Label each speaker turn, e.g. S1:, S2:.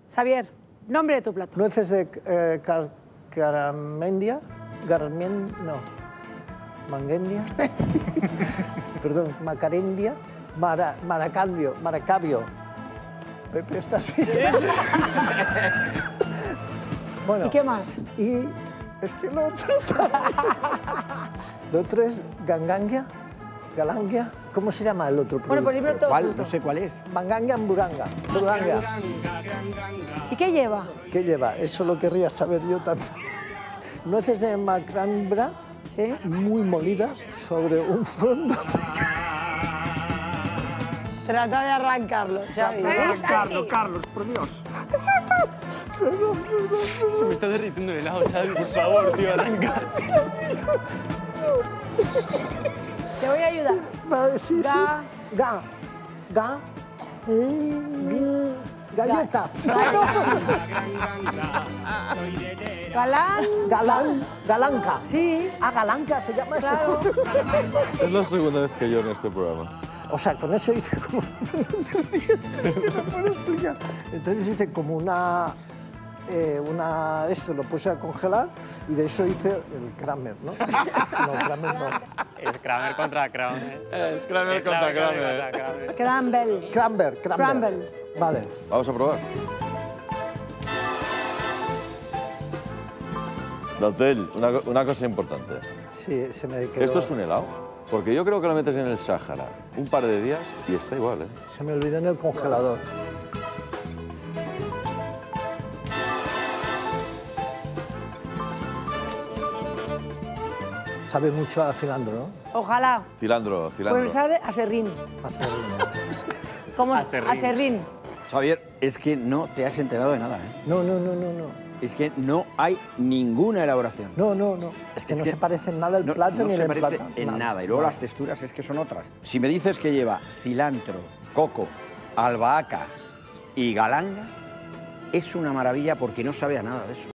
S1: Xavier, nombre de tu plato.
S2: Nueces de Garmendia. No. Mangendia. Perdón, Macarendia. Maracabio. Pepe, ¿estás bien? Bueno,
S1: ¿Y qué más?
S2: Y es que lo otro Lo otro es Galangia. ¿Cómo se llama el otro producto?
S1: Bueno, pues libro todo.
S3: ¿Cuál? No sé cuál es.
S2: Mangangia Buranga.
S1: ¿Y qué lleva?
S2: ¿Qué lleva? Eso lo querría saber yo también. Nueces de macrambra,
S1: ¿Sí?
S2: muy molidas, sobre un fondo de...
S1: Trata de arrancarlo, Xavi.
S4: Carlos, por Dios.
S2: Perdón.
S5: Se me está derritiendo el helado, Xavi. Por favor, tío, arranca.
S1: Te voy a ayudar.
S2: Vale, sí. Galleta. Galanca.
S1: Sí.
S2: Galanca se llama
S1: Claro.
S2: eso.
S6: Es la segunda vez que yo en este programa.
S2: O sea, con eso hice como... no puedo explicar. Entonces hice como esto lo puse a congelar y de eso hice el Kramer, ¿no? No, Kramer no.
S5: Es Kramer contra Kramer.
S6: Es Kramer contra Kramer.
S2: Crumble. Vale.
S6: Vamos a probar. Datel, una cosa importante.
S2: Sí, se me quedó...
S6: ¿Esto es un helado? Porque yo creo que lo metes en el Sáhara un par de días y está igual, ¿eh?
S2: Se me olvidó en el congelador. Sabe mucho a cilantro, ¿no?
S1: Ojalá.
S6: Cilantro.
S1: Pues sabe a serrín.
S2: A serrín esto.
S1: ¿Cómo es? A serrín.
S3: Xavier, es que no te has enterado de nada, ¿eh?
S2: No.
S3: Es que no hay ninguna elaboración.
S2: No. Es que no se parece en nada el plato ni el
S3: No se parece
S2: plátano.
S3: en nada. Y luego las texturas es que son otras. Si me dices que lleva cilantro, coco, albahaca y galanga, es una maravilla porque no sabe a nada de eso.